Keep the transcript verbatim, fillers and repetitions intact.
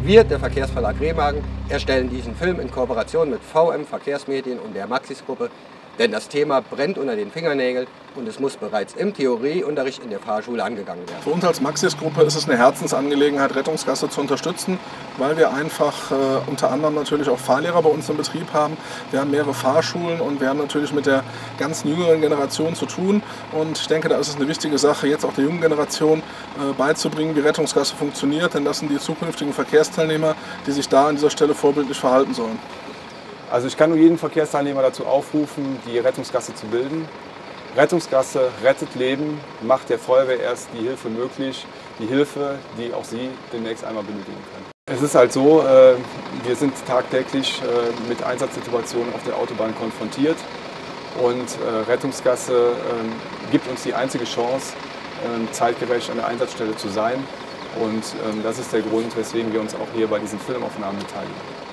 Wir, der Verkehrsverlag Remagen, erstellen diesen Film in Kooperation mit V M Verkehrsmedien und der Maxis-Gruppe, denn das Thema brennt unter den Fingernägeln und es muss bereits im Theorieunterricht in der Fahrschule angegangen werden. Für uns als Maxis-Gruppe ist es eine Herzensangelegenheit, Rettungsgasse zu unterstützen, weil wir einfach äh, unter anderem natürlich auch Fahrlehrer bei uns im Betrieb haben. Wir haben mehrere Fahrschulen und wir haben natürlich mit der ganzen jüngeren Generation zu tun. Und ich denke, da ist es eine wichtige Sache, jetzt auch der jungen Generation äh, beizubringen, wie Rettungsgasse funktioniert, denn das sind die zukünftigen Verkehrsteilnehmer, die sich da an dieser Stelle vorbildlich verhalten sollen. Also ich kann nur jeden Verkehrsteilnehmer dazu aufrufen, die Rettungsgasse zu bilden. Rettungsgasse rettet Leben, macht der Feuerwehr erst die Hilfe möglich, die Hilfe, die auch Sie demnächst einmal benötigen können. Es ist halt so, wir sind tagtäglich mit Einsatzsituationen auf der Autobahn konfrontiert und Rettungsgasse gibt uns die einzige Chance, zeitgerecht an der Einsatzstelle zu sein. Und das ist der Grund, weswegen wir uns auch hier bei diesen Filmaufnahmen beteiligen.